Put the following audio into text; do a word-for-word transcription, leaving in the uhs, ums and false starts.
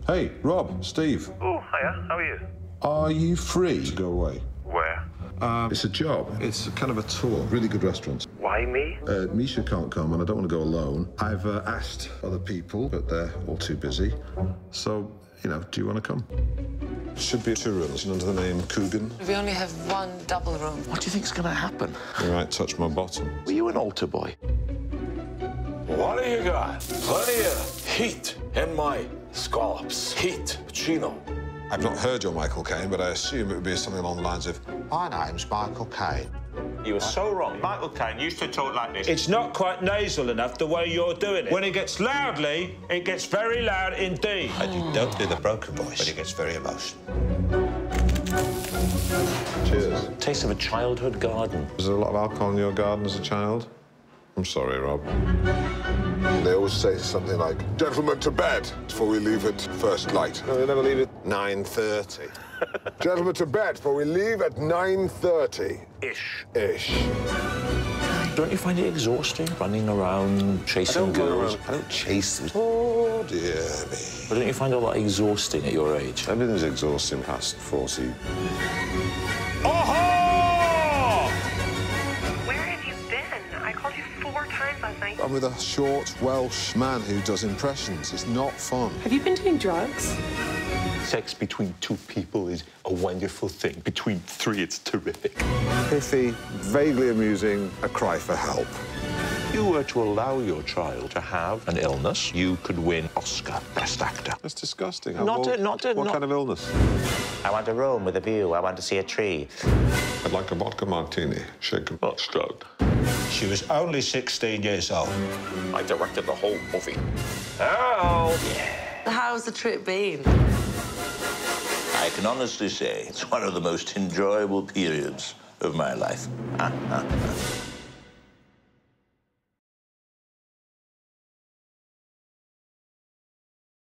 Hey, Rob, Steve. Oh, hiya. How are you? Are you free to go away? Where? Um, it's a job. It's a kind of a tour. Really good restaurants. Why me? Uh, Misha can't come, and I don't want to go alone. I've uh, asked other people, but they're all too busy. So, you know, do you want to come? Should be two rooms under the name Coogan. We only have one double room. What do you think's going to happen? You might touch my bottom. Were you an altar boy? What do you got? Plenty of heat in my scallops. Heat. Pacino. I've not heard your Michael Caine, but I assume it would be something along the lines of, my name's Michael Caine. You were so wrong. Michael Caine used to talk like this. It's not quite nasal enough the way you're doing it. When it gets loudly, it gets very loud indeed. And you don't do the broken voice, but it gets very emotional. Cheers. Taste of a childhood garden. Was there a lot of alcohol in your garden as a child? I'm sorry, Rob. They always say something like, gentlemen to bed, before we leave at first light. No, they never leave at nine thirty. Gentlemen to bed, for we leave at nine thirty. Ish. Ish. Don't you find it exhausting, running around, chasing girls? I don't chase them. Oh, dear me. But don't you find it a lot exhausting at your age? Everything's exhausting past forty. I called you four times last night. I'm with a short Welsh man who does impressions. It's not fun. Have you been doing drugs? Sex between two people is a wonderful thing. Between three, it's terrific. Pithy, vaguely amusing, a cry for help. If you were to allow your child to have an illness, you could win Oscar Best Actor. That's disgusting. Not well, a, not a, What not... kind of illness? I want a room with a view. I want to see a tree. I'd like a vodka martini, shaken, not stroked. She was only sixteen years old. I directed the whole movie. Oh! How's the trip been? I can honestly say it's one of the most enjoyable periods of my life.